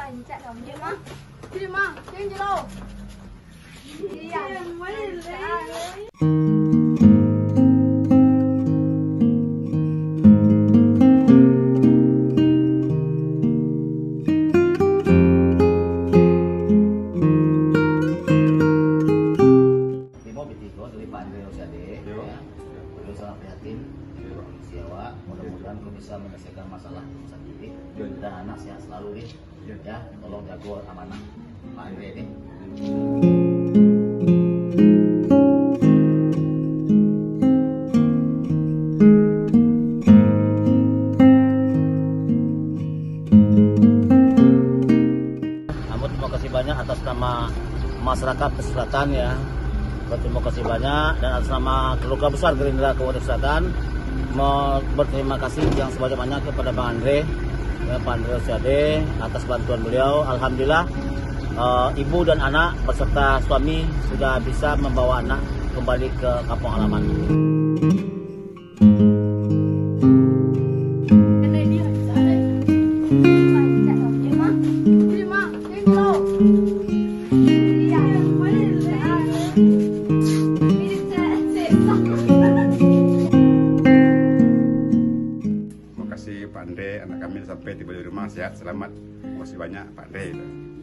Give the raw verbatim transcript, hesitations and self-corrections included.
Bancak kamu dia mah. Dia mah, yang jero. Iya, yang mana? Dari Pak Andre Rosiade, ya, beliau sangat prihatin, siawa. Mudah-mudahan kau bisa menyelesaikan masalah sendiri dan anak sehat selalu, ya. Ya, tolong jago amanah Pak Andre ini. Namun terima kasih banyak atas nama masyarakat Selatan, ya. Terima kasih banyak, dan atas nama keluarga besar Gerindra Kabupaten Selatan berterima kasih yang sebanyak-banyak kepada Bang Andre, ya, Pak Andre Rosiade, atas bantuan beliau. Alhamdulillah, uh, ibu dan anak beserta suami sudah bisa membawa anak kembali ke kampung halaman. Pak Andre, anak kami sampai tiba di rumah sehat selamat. Terima kasih banyak Pak Andre.